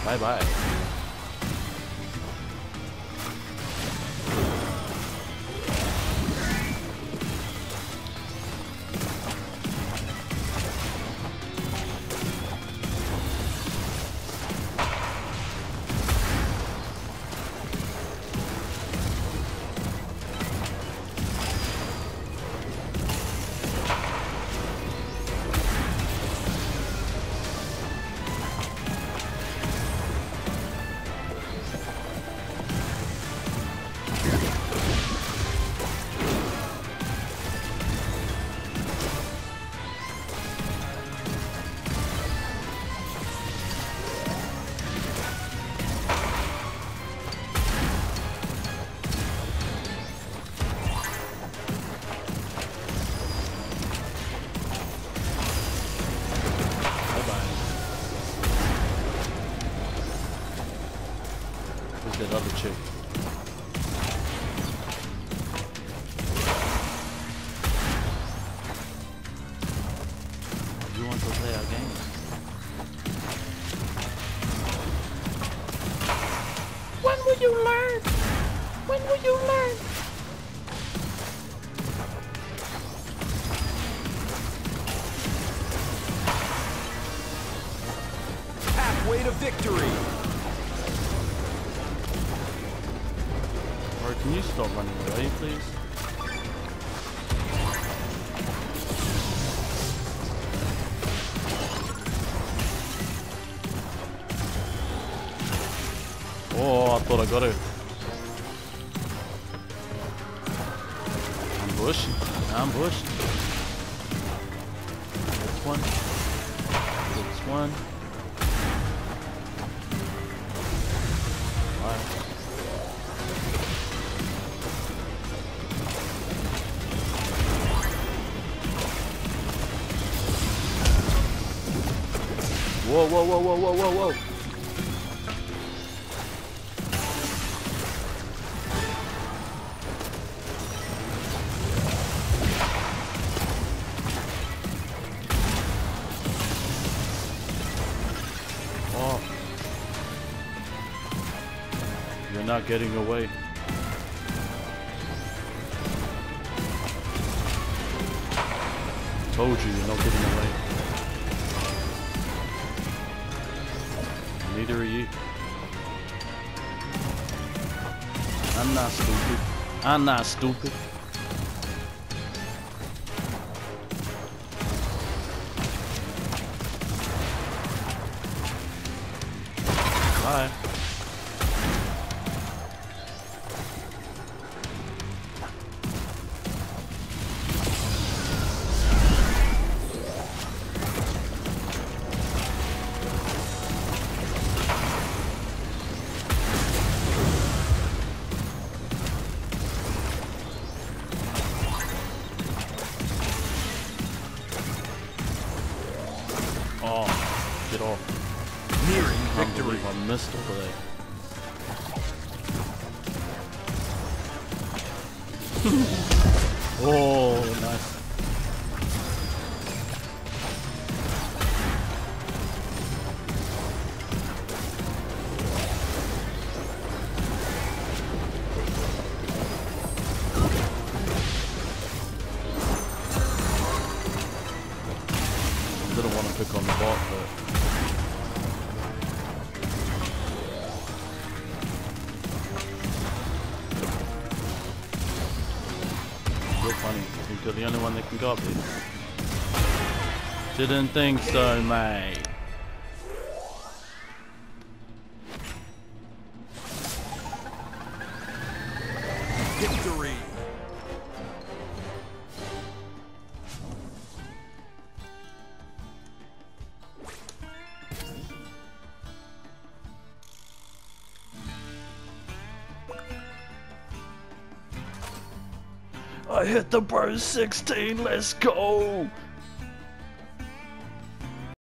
Bye bye. That other chick. You want to play our game? When will you learn? When will you learn? Halfway to victory. Can you stop running away, please? Oh, I thought I got it. Ambush. Ambush. This one. This one. Bye. Whoa, whoa, whoa, whoa, whoa, whoa, whoa. Oh. You're not getting away. Told you, you're not getting away. Neither are you. I'm not stupid. I'm not stupid. Bye. Oh, get off. Nearing victory. I missed over there. Oh, nice. Didn't want to pick on the bot, but you're funny. You're the only one that can go up here. Didn't think so, mate. Victory. I hit the bro 16, let's go!